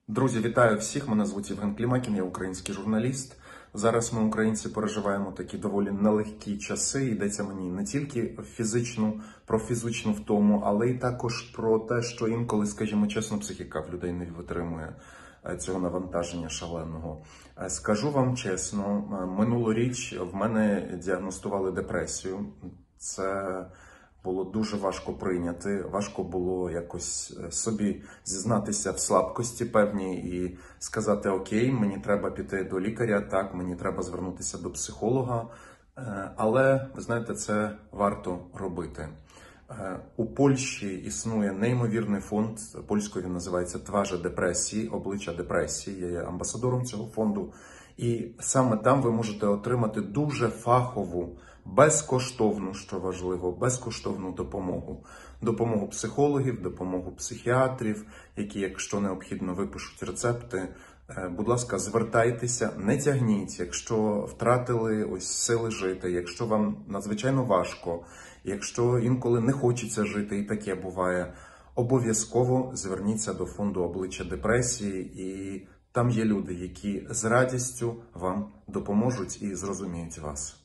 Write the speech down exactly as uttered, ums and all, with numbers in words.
Друзі, вітаю всіх! Мене звуть Євген Клімакін, я український журналіст. Зараз ми, українці, переживаємо такі доволі нелегкі часи. Йдеться мені не тільки фізичну, про фізичну втому, але й також про те, що інколи, скажімо чесно, психіка в людей не витримує цього навантаження шаленого. Скажу вам чесно, минулоріч в мене діагностували депресію. Це було дуже важко прийняти, важко було якось собі зізнатися в слабкості певній і сказати: окей, мені треба піти до лікаря, так, мені треба звернутися до психолога, але, ви знаєте, це варто робити. У Польщі існує неймовірний фонд, польською він називається «Тварze депресії», обличчя депресії, я є амбасадором цього фонду. І саме там ви можете отримати дуже фахову, безкоштовну, що важливо, безкоштовну допомогу. Допомогу психологів, допомогу психіатрів, які, якщо необхідно, випишуть рецепти. Будь ласка, звертайтеся, не тягніть, якщо втратили ось сили жити, якщо вам надзвичайно важко, якщо інколи не хочеться жити, і таке буває, обов'язково зверніться до фонду «Обличчя депресії», і там є люди, які з радістю вам допоможуть і зрозуміють вас.